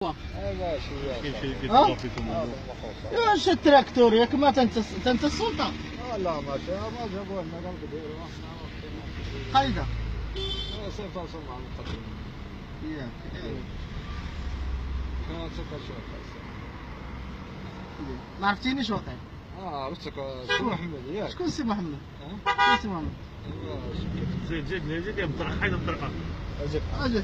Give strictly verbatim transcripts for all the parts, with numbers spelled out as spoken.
ايوا شويه كيتطلب فيكم واش التراكتور ياك ما انت انت السلطه؟ لا ما ما جابوه لنا قال كديروا قايده سير توصل مع المقدم ياك كان سكر شوف ما عرفتينيش واقع. اه عرفتك سي محمد ياك. شكون سي محمد؟ شكون سي محمد؟ زيد زيد زيد بالطريقه حيد الطريقه اجل اجل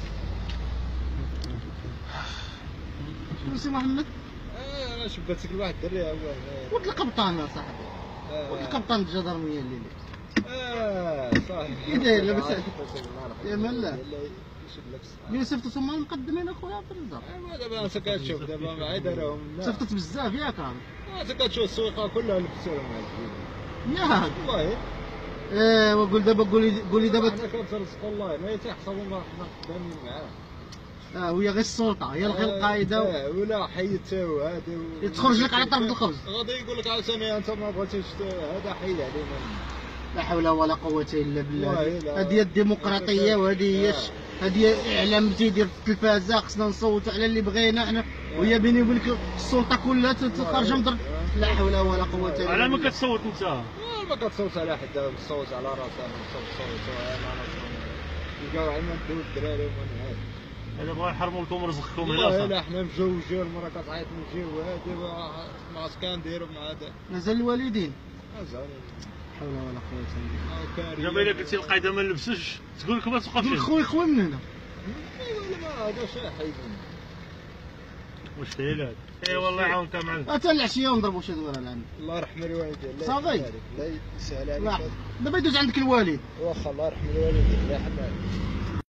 شكون سي محمد؟ اه شباتك الواحد الدري هو ولد القبطان يا صاحبي، ولد القبطان الجدرميه اللي اه صافي كي داير لاباس يا ملا لابس مين صيفطوا ثم المقدمين اخويا عبد الرزاق؟ ايوا دابا انت كتشوف دابا معايا داروهم صيفطت بزاف ياك راه انت كتشوف السويقه كلها لبسوها مع ياك والله ايه وقول دابا قولي قولي دابا حنا كنترزقوا الله ما يتحسبوا ما حنا خدامين معاه. اه وهي غير السلطه هي غير القايده اه ولا حيدتو هذا تخرج لك على طرف الخبز. غادي يقول لك عاوتاني انت ما بغيتيش هذا حيد علينا. لا حول ولا قوه الا بالله. والله هذه هي الديمقراطيه وهذه هي هذه اعلام تيدير في التلفازه. خصنا نصوتوا على اللي بغينا حنا وهي بيني وبينك السلطه كلها خارجه من لا حول ولا قوه الا بالله. على ما كتصوت انت؟ ما كتصوت على حد دابا تصوت على راسها نصوت صوتوا على راسنا يلقاو عندنا ندوز الدراري وما نعرف. هذا بغا يحرموا لكم رزقكم هنا لا صافي. لا حنا مجوجين المراه كتعيط نجيو هادي مع كنديروا مع هذا مازال الوالدين. مازال حول ولا قوه الا بالله. دابا الا قلتي القايده ما نلبسوش تقول لك ما توقفش. خويا خويا من هنا. ايوا ما هذا شي حيدين. واش فيه هذا؟ اي والله يعاونك يا معلم. حتى العشيه ونضربوا شي دويره العام. الله يرحم الوالدين. صافي. الله يسهل عليك. دابا يدوز عندك الوالد. واخا الله يرحم الوالدين الله يحميهم.